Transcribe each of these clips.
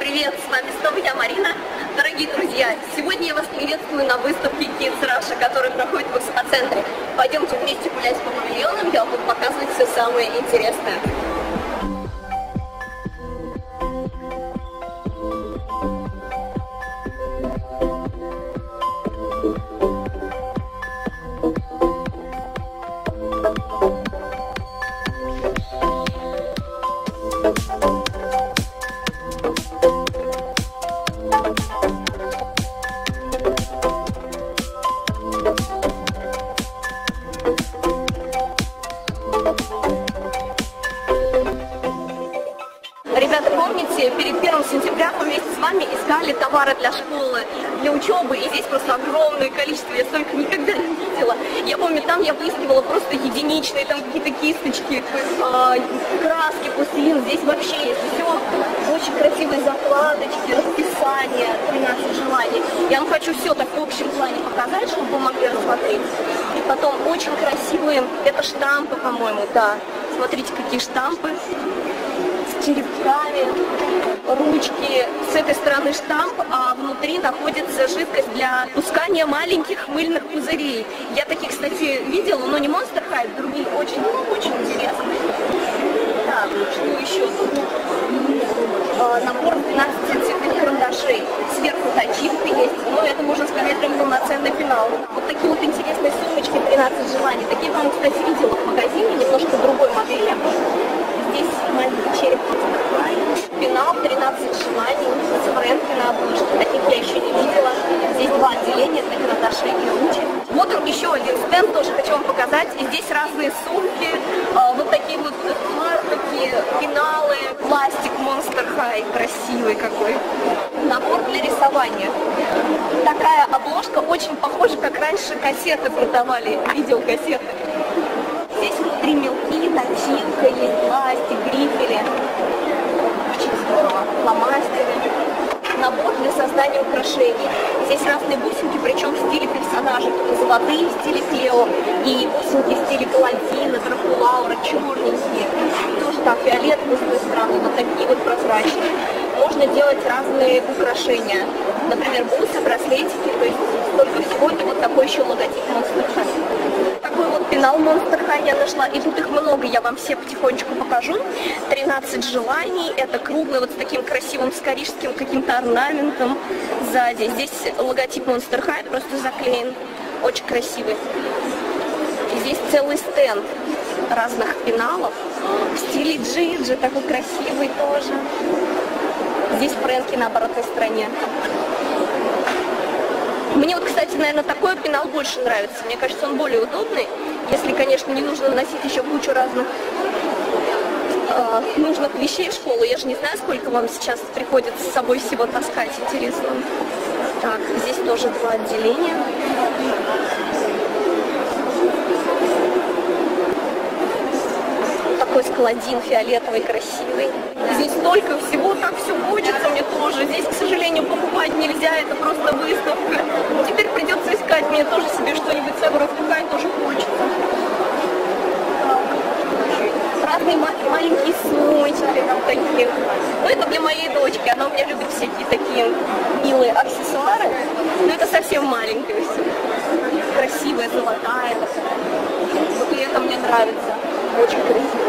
привет! С вами снова я, Марина. Дорогие друзья, сегодня я вас приветствую на выставке Kids Russia, которая проходит в экспоцентре. Пойдемте вместе гулять по павильонам, я вам буду показывать все самое интересное. Ребята, помните, перед 1 сентября мы вместе с вами искали товары для школы, для учебы, и здесь просто огромное количество, я столько никогда не видела. Я помню, там я выискивала просто единичные, там какие-то кисточки, краски, пластилин, здесь вообще есть все, очень красивые закладочки, расписание, 13 желаний. Я вам хочу все так в общем плане показать, чтобы вы могли рассмотреть. И потом очень красивые, это штампы, по-моему, да, смотрите, какие штампы. Черепками, ручки, с этой стороны штамп, а внутри находится жидкость для пускания маленьких мыльных пузырей. Я таких, кстати, видела, но не Monster High, другие очень интересные. Так, что еще тут? Набор 12 цветных карандашей. Сверху начинка есть, но это, можно сказать, прям полноценный пенал. Вот такие вот интересные сумочки, 13 желаний. Такие, вам, кстати, видела в магазине, немножко другой модели. Здесь маленький череп, пенал, 13 желаний, с фрэнки на обложке. Таких я еще не видела. Здесь два отделения для карандашей и ручек. Вот он, еще один стенд, тоже хочу вам показать. И здесь разные сумки, вот такие вот фартуки, пеналы, пластик Monster High, красивый какой. Набор для рисования. Такая обложка очень похожа, как раньше кассеты продавали, видеокассеты. Здесь внутри мелки, начинка, есть пластик, грифели. Очень здорово. Фломастеры. Набор для создания украшений. Здесь разные бусинки, причем в стиле персонажей. Тут золотые в стиле Клео, и бусинки в стиле Галантина, Дракулаура, черненькие. Тоже там фиолетовые с той стороны, вот такие вот прозрачные. Можно делать разные украшения. Например, бусы, браслетики, то есть столько всего. И вот такой еще логотип Monster High. Такой вот пенал Monster High я нашла, и тут их много, я вам все потихонечку покажу. 13 желаний, это круглый, вот с таким красивым скорижским каким-то орнаментом сзади. Здесь логотип Monster High просто заклеен, очень красивый. И здесь целый стенд разных пеналов в стиле Джиджи, такой красивый тоже. Здесь фрэнки на оборотной стороне. Мне вот, кстати, наверное, такой пенал больше нравится. Мне кажется, он более удобный. Если, конечно, не нужно носить еще кучу разных нужных вещей в школу. Я же не знаю, сколько вам сейчас приходится с собой всего таскать. Интересно. Так, здесь тоже два отделения. Такой складин фиолетовый, красивый. Здесь столько всего, так все хочется мне тоже. Здесь, к сожалению, покупать нельзя, это просто выставка. Теперь придется искать мне тоже себе что-нибудь собрать, тоже хочется. Разные маленькие сумочки там такие. Ну, это для моей дочки, она у меня любит всякие такие милые аксессуары. Но это совсем маленькая все. Красивая, золотая. Вот и это мне нравится. Очень красиво.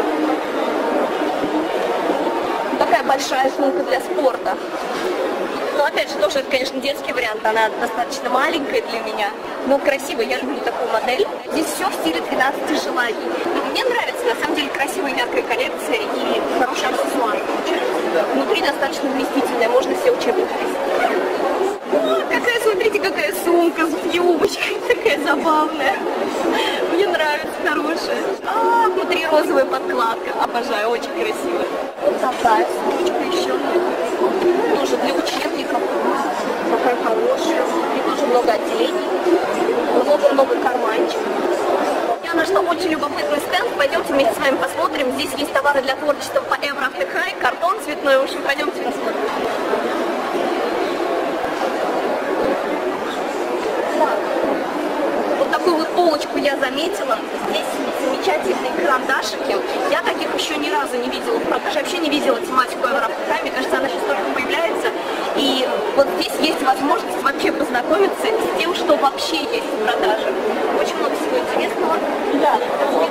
Такая большая сумка для спорта. Но опять же, тоже это, конечно, детский вариант. Она достаточно маленькая для меня, но красивая. Я люблю такую модель. Здесь все в стиле 13 желаний. Мне нравится, на самом деле, красивая яркая коллекция и хороший аксессуар. Внутри достаточно вместительная, можно все учебники. О, какая, смотрите, какая сумка с юбочкой, такая забавная. Мне нравится, хорошая. Внутри розовая подкладка, обожаю, очень красивая. Вот такая сумочка еще. Тоже для учебников. Такая хорошая. И тоже много отделений. Много карманчиков. Я нашла очень любопытный стенд. Пойдемте вместе с вами посмотрим. Здесь есть товары для творчества по Ever After High, картон цветной. В общем, пойдемте посмотрим. Вот такую вот полочку я заметила. Здесь замечательные карандашики. Я таких еще ни разу не видела в продаже. Вообще не видела тематику Ever After High. Мне кажется, она сейчас только появляется. ознакомиться с тем, что вообще есть в продаже. Очень много всего интересного. Да,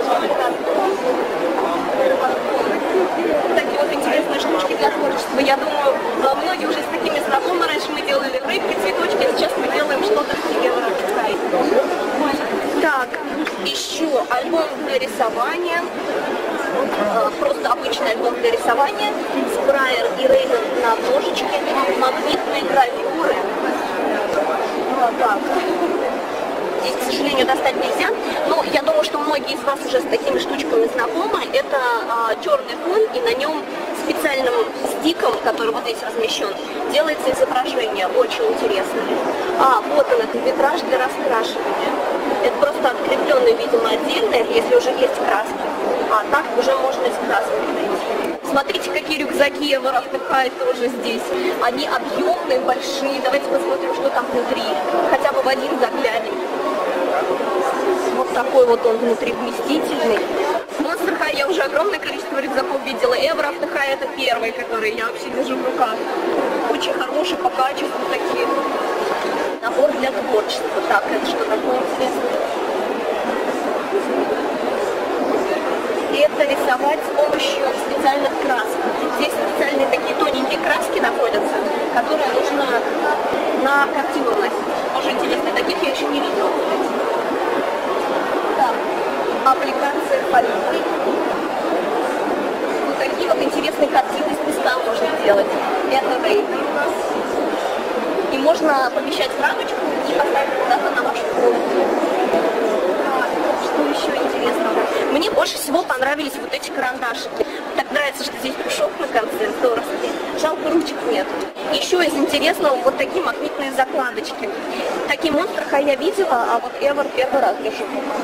такие вот интересные штучки для творчества. Я думаю, многие уже с такими знакомы. Раньше мы делали рыбки, цветочки, а сейчас мы делаем что-то в стиле Еврокитай. Так, еще альбом для рисования. Просто обычный альбом для рисования. Спрайер и Рейвен на ножичке. Магнитные гравюры. Вот так. Здесь, к сожалению, достать нельзя, но я думаю, что многие из вас уже с такими штучками знакомы. Это черный фон, и на нем специальным стиком, который вот здесь размещен, делается изображение. Очень интересно. Вот он, это витраж для раскрашивания. Это просто открепленный, видимо, отдельно, если уже есть краски. А так уже можно из краски найти. Смотрите, какие рюкзаки Еврокитай тоже здесь. Они объемные, большие. Давайте посмотрим, что там внутри. Хотя бы в один заглянем. Вот такой вот он внутри вместительный. Monster High я уже огромное количество рюкзаков видела. Еврокитай это первый, который я вообще держу в руках. Очень хороший по качеству такие. Набор для творчества. Так, это что такое интересное? Это рисовать с помощью специальных красок. Здесь специальные такие тоненькие краски находятся, которые нужно на картину наносить. Тоже интересно, таких я еще не видела. Так, аппликация палитры. Вот такие вот интересные картины из песка можно делать. Это Рейвен у нас. И можно помещать в рамочку и поставить куда-то на вашу комнату. Что еще интересного? Мне больше всего понравились вот эти карандашики. Так нравится, что здесь пушок на конце, здоровский. Жалко, ручек нет. Еще из интересного вот такие магнитные закладочки. Такие Monster High я видела, а вот Ever первый раз держу.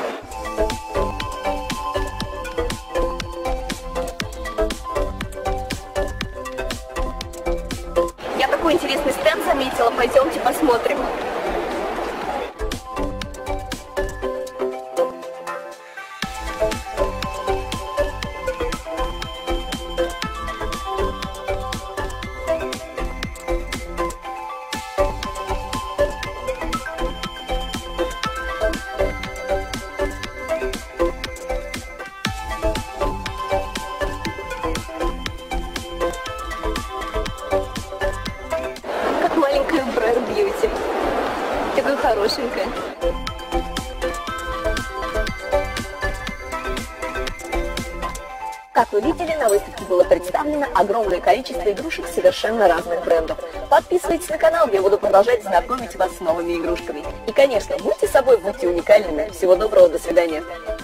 Я такой интересный стенд заметила, пойдемте посмотрим. Такая хорошенькая. Как вы видели, на выставке было представлено огромное количество игрушек совершенно разных брендов. Подписывайтесь на канал, я буду продолжать знакомить вас с новыми игрушками. И, конечно, будьте собой, будьте уникальными. Всего доброго, до свидания.